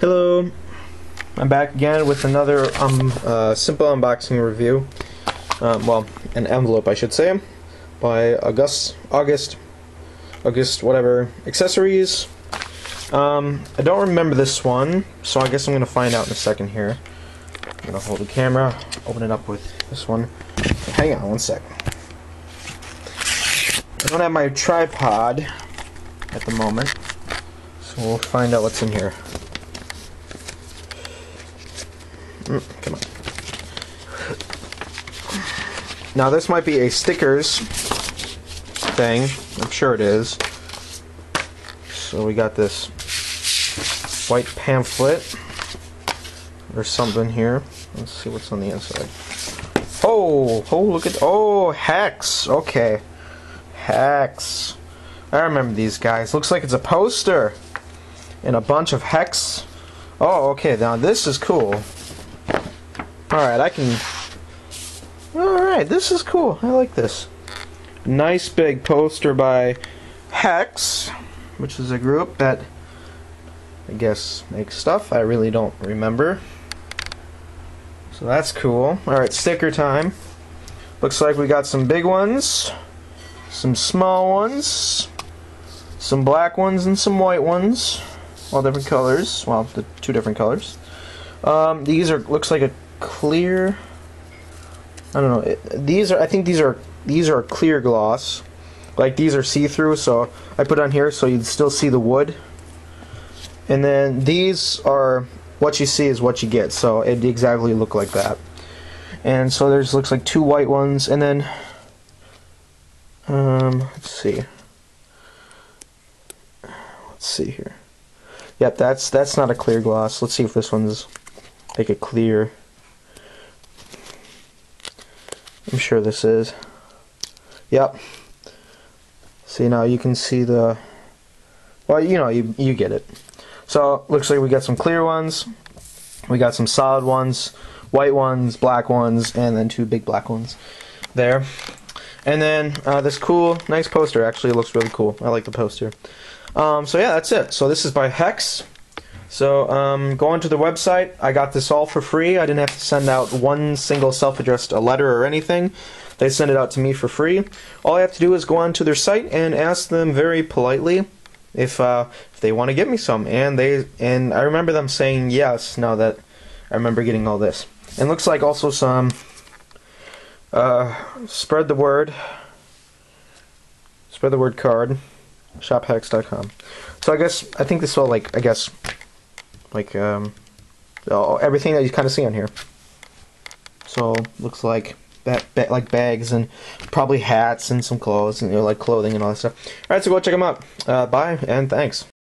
Hello, I'm back again with another simple unboxing review. Well, an envelope, I should say, by August, whatever, accessories. I don't remember this one, so I guess I'm gonna find out in a second here. I'm gonna hold the camera, open it up with this one. Hang on one sec. I don't have my tripod at the moment, so we'll find out what's in here. Come on. Now this might be a stickers thing. I'm sure it is. So we got this white pamphlet. There's something here. Let's see what's on the inside. Oh, look at, Hex. Okay. Hex. I remember these guys. Looks like it's a poster and a bunch of Hex. Oh, okay. Now this is cool. Alright, Alright, this is cool. I like this. Nice big poster by Hex, which is a group that I guess makes stuff. I really don't remember. So that's cool. Alright, sticker time. Looks like we got some big ones, some small ones, some black ones, and some white ones. All different colors. Well, the two different colors. These are, looks like a clear, I don't know, I think these are clear gloss, like these are see-through, so I put on here so you'd still see the wood. And then these are, what you see is what you get, so it exactly look like that. And so there's, looks like two white ones, and then let's see here. Yep, that's not a clear gloss. Let's see if this one's like a clear. I'm sure this is. Yep. See, now you can see the, well, you know, you get it. So looks like we got some clear ones, we got some solid ones, white ones, black ones, and then two big black ones there. And then this cool, nice poster. Actually, it looks really cool. I like the poster. So yeah, that's it. So this is by Hex. So go onto the website. I got this all for free. I didn't have to send out one single self-addressed letter or anything. They send it out to me for free. All I have to do is go onto their site and ask them very politely if they want to give me some. And I remember them saying yes. Now that I remember getting all this. And looks like also some spread the word card. Shophex.com. So I think this will everything that you kind of see on here. So looks like like bags and probably hats and some clothes and like clothing and all that stuff. All right, so go check them out. Bye and thanks.